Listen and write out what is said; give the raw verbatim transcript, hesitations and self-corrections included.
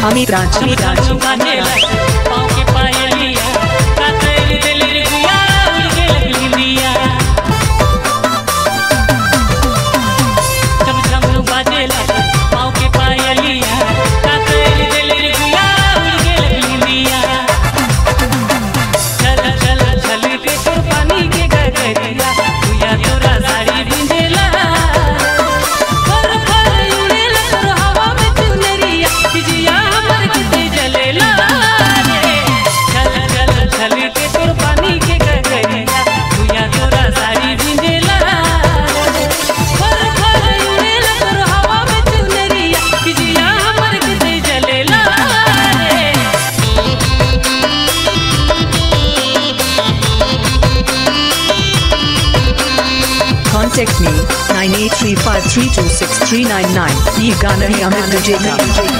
अमित राज अमित राज पाँव के पायलिया का तेरे दिल रुया उड़ के लगली दिया चम चम बाजेला पाँव के पायलिया का तेरे दिल रुया उड़ के लगली दिया चल चल चल के तोर पानी के गगरिया रुया तोरा साड़ी बिंदेला फर फर उड़ेला तोर हवा में चुनरिया जिया हमर के जलेला रे चल चल चल के तोर पानी के गगरिया रुया तोरा साड़ी बिंदेला फर फर उड़ेला तोर हवा में चुनरिया जिया हमर के जलेला रे Contact me nine eight three five three two six three nine nine. ये गाना है अमित विजय का।